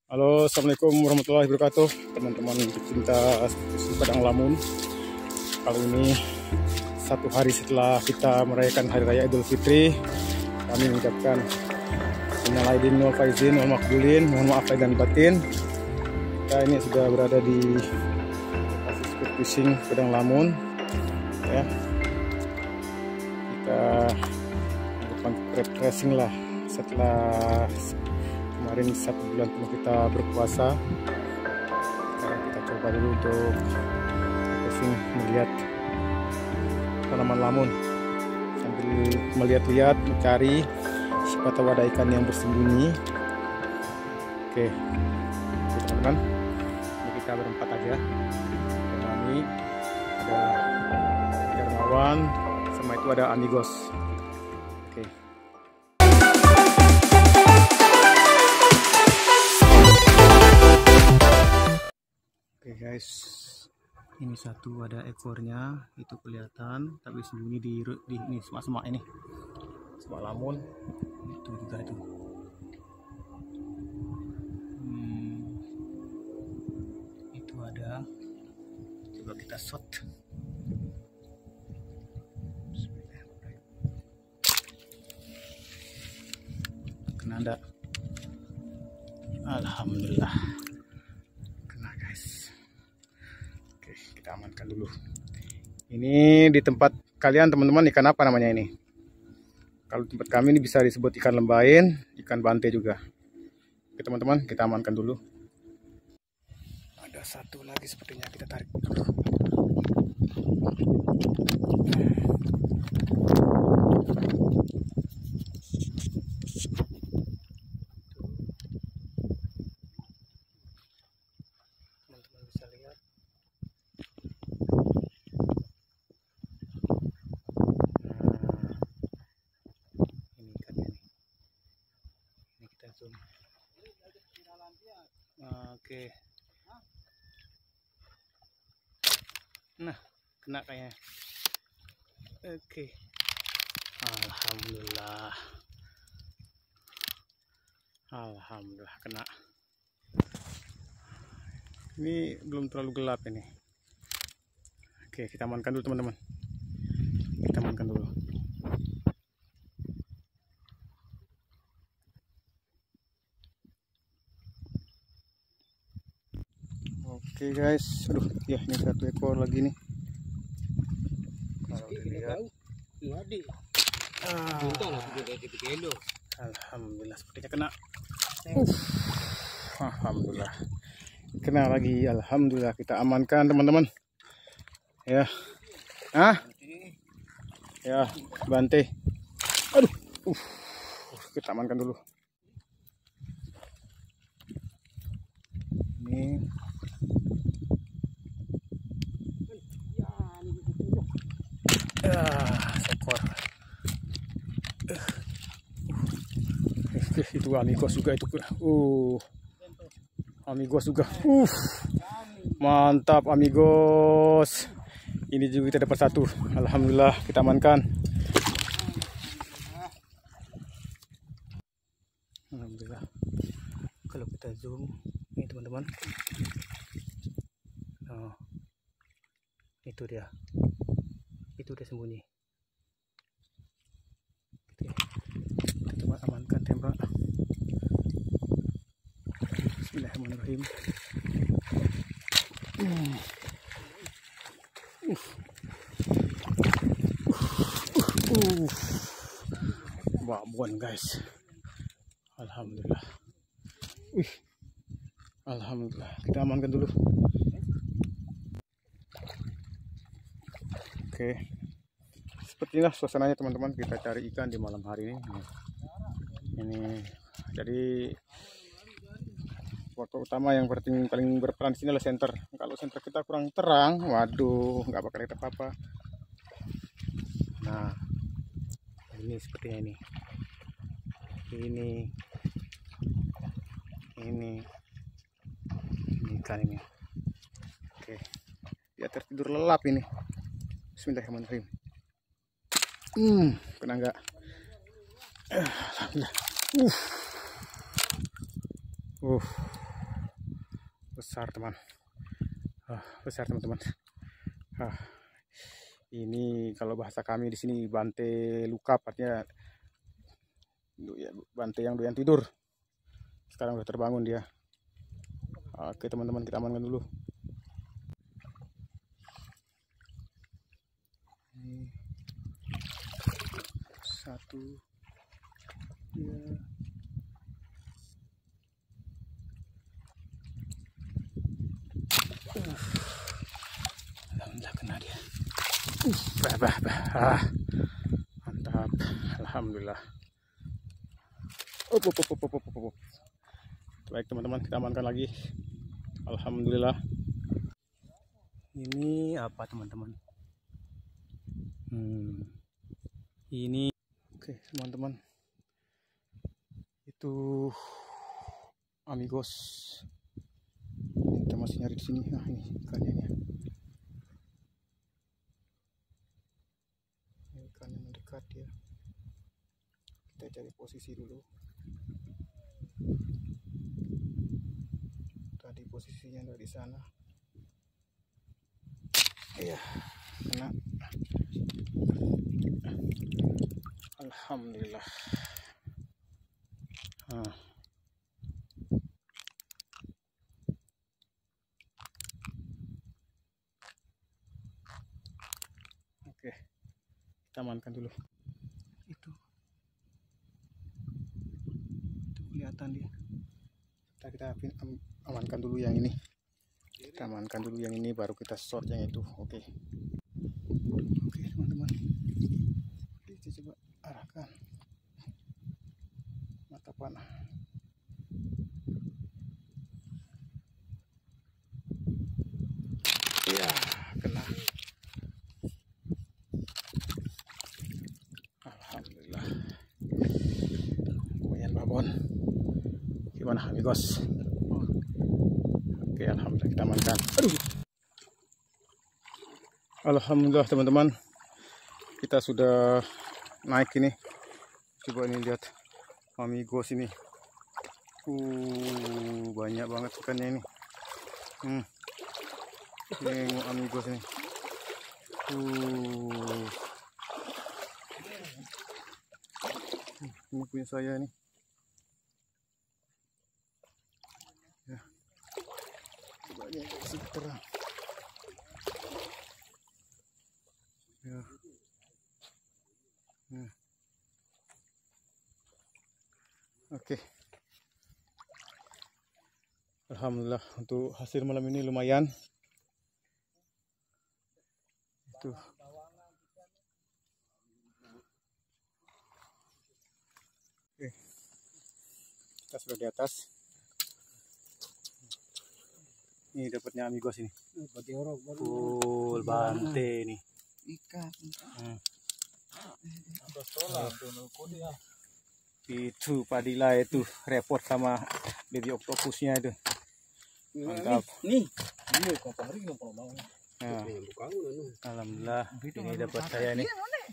Halo, assalamualaikum warahmatullahi wabarakatuh, teman-teman pecinta Padang Lamun. Kali ini satu hari setelah kita merayakan Hari Raya Idul Fitri, kami mengucapkan innal aidin wal faizin wal makbulin, mohon maaf lahir dan batin. Kita ini sudah berada di lokasi speed fishing Padang Lamun, ya. Kita melakukan refreshing lah setelah kemarin 1 bulan penuh kita berpuasa. Sekarang kita coba dulu untuk fishing, melihat tanaman lamun sambil melihat-lihat, mencari siapa tahu ada ikan yang bersembunyi. Oke, teman-teman, ini kita berempat aja. Kami ada Darmawan, sama itu ada Amigos. Oke. Oke guys, ini satu ada ekornya, itu kelihatan, tapi sembunyi di ini semak-semak ini, semak lamun. Itu juga itu. Itu ada. Coba kita shot. Kena enggak? Alhamdulillah. Kita amankan dulu. Ini di tempat kalian teman-teman ikan apa namanya ini? Kalau tempat kami ini bisa disebut ikan lembain, ikan bante juga. Oke teman-teman, kita amankan dulu. Ada satu lagi sepertinya, kita tarik dulu. Teman-teman bisa lihat. Oke. Nah, kena kayaknya. Oke. Alhamdulillah. Alhamdulillah kena. Ini belum terlalu gelap ini. Oke, kita amankan dulu teman-teman. Kita amankan dulu. Oke guys, aduh ya ini satu ekor lagi nih. Kalau dilihat, alhamdulillah sepertinya kena. Alhamdulillah kena lagi, alhamdulillah kita amankan teman-teman. Ya, ya bante. Aduh, kita amankan dulu. Ini sekor. Itu Amigos juga itu. Amigos juga. Mantap Amigos. Ini juga kita dapat satu. Alhamdulillah kita amankan. Alhamdulillah. Kalau kita zoom ini teman-teman. Oh, itu dia. Itu udah sembunyi. Kita coba amankan, tembak. Bismillahirrahmanirrahim. Babon guys. Alhamdulillah. Alhamdulillah. Kita amankan dulu. Oke. Sepertilah suasananya teman-teman, kita cari ikan di malam hari ini. Ini jadi waktu utama yang paling berperan di sini adalah senter. Kalau senter kita kurang terang, waduh, nggak bakal lihat apa-apa. Nah, ini sepertinya ini. Ini ikan ini. Oke, dia tertidur lelap ini. Bismillahirrahmanirrahim. Kena enggak? Alhamdulillah. besar teman. Besar teman-teman. Ini kalau bahasa kami di sini bante lukap, artinya ya, bante yang doyan tidur. Sekarang udah terbangun dia. Oke teman-teman, kita amankan dulu. Ini 1, 2. Alhamdulillah kena dia. Mantap. Alhamdulillah. Baik teman-teman, kita amankan lagi. Alhamdulillah. Ini apa teman-teman? Ini oke teman-teman. Itu amigos. Kita masih nyari di sini. Nah, ini ikannya. Ini ikannya mendekat ya. Kita cari posisi dulu. Tadi posisinya ada di sana. Iya, kena. Alhamdulillah. Oke, kita amankan dulu. Itu kelihatan dia. Kita amankan dulu yang ini. Kita amankan dulu yang ini, baru kita short yang itu. Oke teman-teman, kita coba arahkan mata panah. Ya, kena. Alhamdulillah. Lumayan babon. Gimana amigos? Oke, alhamdulillah kita amankan. Alhamdulillah teman-teman, kita sudah naik ini. Coba ini lihat amigos ini. Banyak banget ikannya ini. Tengok amigos ini. Ini punya saya nih. Ya. Coba ini kasih terang. Ya. Oke. Alhamdulillah untuk hasil malam ini lumayan. Itu. Oke. Kita sudah di atas. Ini dapatnya amigos ini. Full bante nih. Ikan. Itu Padilla itu repot sama baby octopusnya itu. Mantap. Nih. Nah, alhamdulillah ini dapat saya nih.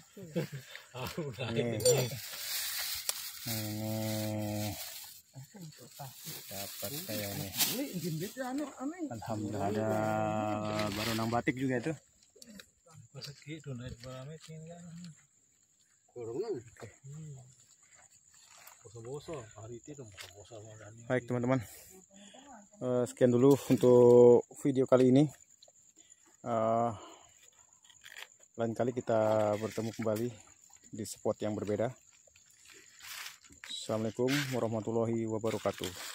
Ini dapat saya nih. Alhamdulillah ada baronang batik juga itu. Baik teman-teman, sekian dulu untuk video kali ini. Lain kali kita bertemu kembali di spot yang berbeda. Assalamualaikum warahmatullahi wabarakatuh.